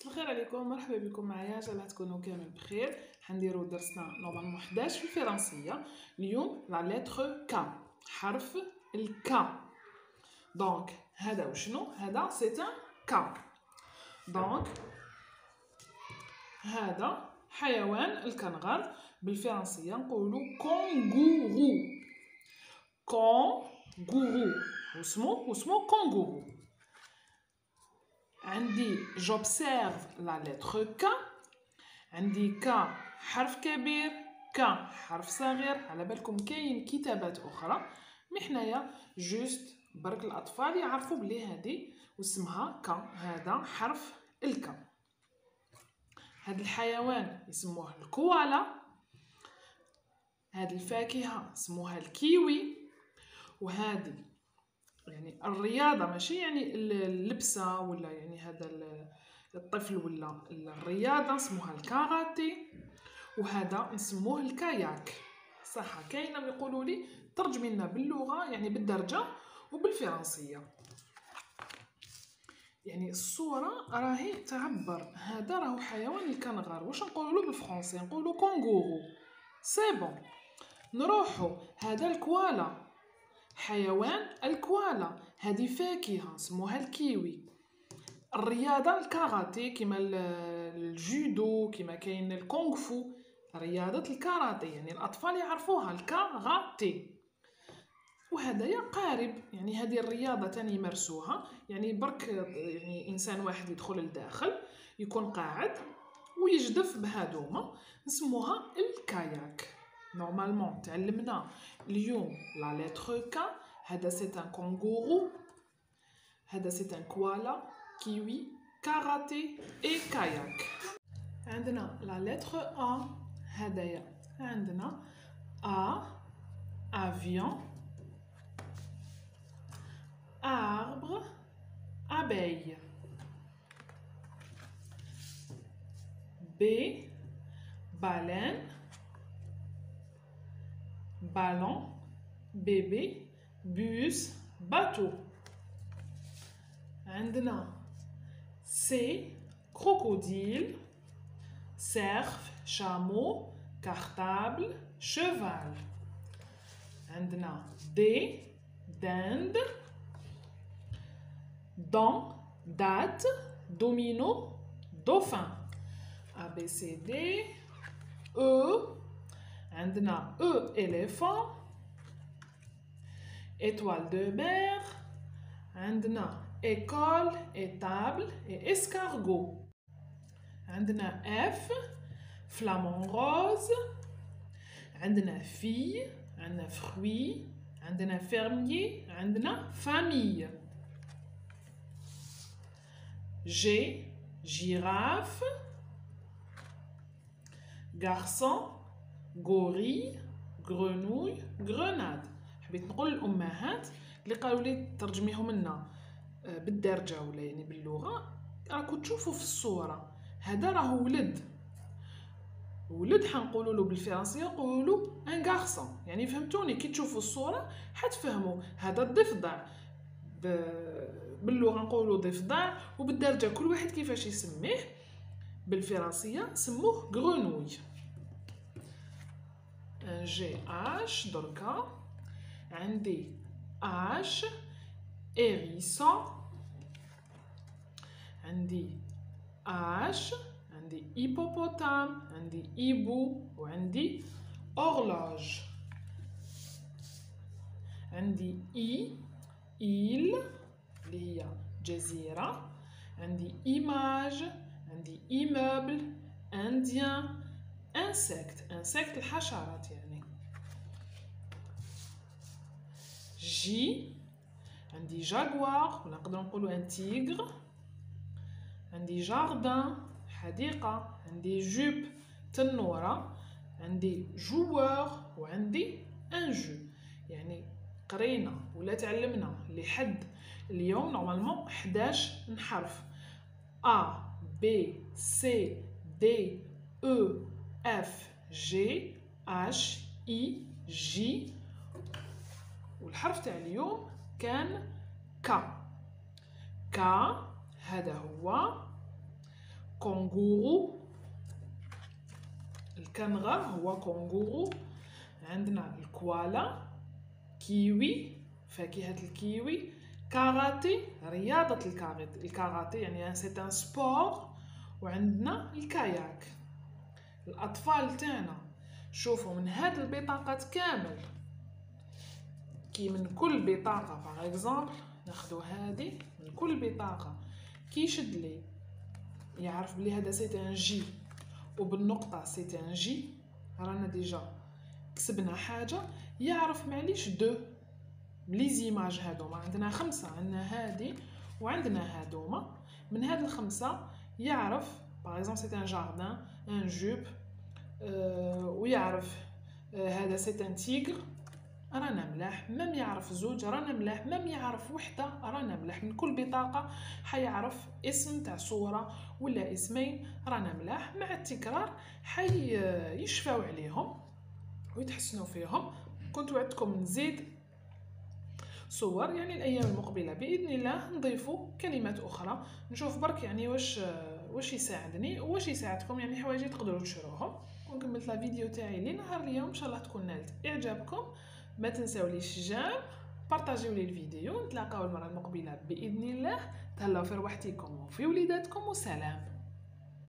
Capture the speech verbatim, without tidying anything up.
مساء الخير عليكم، مرحبا بكم معايا. ان شاء الله تكونوا كامل بخير. حنديرو درسنا نورمالمون حداش في الفرنسيه. اليوم لا لتر ك، حرف الكا. دونك هذا وشنو؟ هذا سي ان كا. دونك هذا حيوان الكنغر، بالفرنسيه نقولوا كونغورو. كونغورو واسمو واسمو كونغورو. عندي j'observe la lettre K. عندي ك حرف كبير، ك حرف صغير. على بالكم كاين كتابات اخرى، مي حنايا جوست برك الاطفال يعرفوا بلي هذه واسمها ك. هذا حرف الك. هذا الحيوان يسموه الكوالا. هذه الفاكهه اسموها الكيوي. وهذه يعني الرياضه ماشي يعني اللبسه ولا يعني هذا الطفل ولا الرياضه اسمها الكاراتي. وهذا نسموه الكاياك. صح، كاينه يقولوا لي ترجمي لنا باللغه يعني بالدرجه وبالفرنسيه. يعني الصوره راهي تعبر. هذا راهو حيوان الكنغر. واش نقولوا بالفرنسي؟ نقولوا كونغورو. سي بون. نروحوا هذا الكوالا، حيوان الكوالا. هذه فاكهه اسمها الكيوي. الرياضه الكاراتي كيما الجودو، كيما كاين الكونغ فو. رياضه الكاراتي يعني الاطفال يعرفوها الكاراتي. وهذايا قارب، يعني هذه الرياضه تاني يمارسوها. يعني برك يعني انسان واحد يدخل لداخل يكون قاعد ويجدف بهادوما، نسموها الكاياك. نورمالمون تعلمنا اليوم لا لتر ك. هذا سي ان كونغورو، هذا سي ان كوالا، كيوي، كاراتي اي كاياك. عندنا لا لتر ا. هدايا عندنا ا افيون، arbre, abeille. B baleine, ballon, bébé, bus, bateau. عندنا C crocodile, cerf, chameau, cartable, cheval. عندنا D dinde, dent, date, domino, dauphin. A B C D. E عندنا E éléphant, étoile de mer. عندنا école, étable et escargot. عندنا F flamant rose. عندنا fille. عندنا fruit. عندنا fermier. عندنا famille. G girafe, garçon, gorille, grenouille, grenade. حبيت نقول للامهات اللي قالوا لي ترجميهم لنا بالدارجه ولا يعني باللغه، راكم تشوفوا في الصوره هذا راه ولد. ولد حنقولوا له بالفرنسيه نقولوا ان غارسون. يعني فهمتوني؟ كي تشوفوا الصوره حتفهموا. هذا الضفدع باللغه نقولوا ضفدع، وبالدارجه كل واحد كيفاش يسميه. بالفرنسيه سموه غرونوي. ان جي اش. دركا عندي اش إريسون. عندي اش. عندي هيبوبوتام. عندي إيبو. وعندي أورلوج. عندي إي إيل اللي هي جزيرة. عندي إيماج. عندي إيموبل. إنديان. إنسكت. إنسكت الحشرات يعني. جي عندي جاكوار ولا نقدروا نقولوا ان تيغر. عندي جاردان حديقة. عندي جوب تنورة. عندي جوور وعندي ان جو. يعني قرينا ولا تعلمنا لحد اليوم نورمالمون حداش حرف. A B C D E F G H I J. والحرف تاع اليوم كان ك. ك هذا هو كونغورو، الكنغر هو كونغورو. عندنا الكوالا، كيوي فاكهة الكيوي، كاراتي رياضة الكاراتي يعني سي ان سبور. وعندنا الكاياك. الأطفال تاعنا شوفوا من هاد البطاقات كامل، كي من كل بطاقة باغ اكزومبل ناخدو هادي، من كل بطاقة كي يشد لي يعرف بلي هذا سي ان جي وبالنقطة سي ان جي، رانا ديجا كسبنا حاجة. يعرف معليش دو لي زيماج هادوما، عندنا خمسة، عندنا هادي وعندنا هادوما. من هاد الخمسة يعرف باغ اكزومبل سي ان جاردان ان جوب، أه ويعرف أه هذا سي ان تيغر، رانا ملاح. مام يعرف زوج رانا ملاح، مام يعرف وحده رانا ملاح. من كل بطاقه حيعرف اسم تاع صوره ولا اسمين، رانا ملاح. مع التكرار حي يشفاو عليهم ويتحسنوا فيهم. كنت وعدتكم نزيد صور يعني الايام المقبله باذن الله نضيفوا كلمات اخرى، نشوف برك يعني واش واش يساعدني واش يساعدكم، يعني حوايج تقدروا تشروهم. وكملت لا فيديو تاعي لنهار اليوم، ان شاء الله تكون نالت اعجابكم. ما تنساوليش جيم، بارطاجيو لي الفيديو. نتلاقاو المره المقبله باذن الله. تهلاو في رواحتكم وفي وليداتكم، وسلام.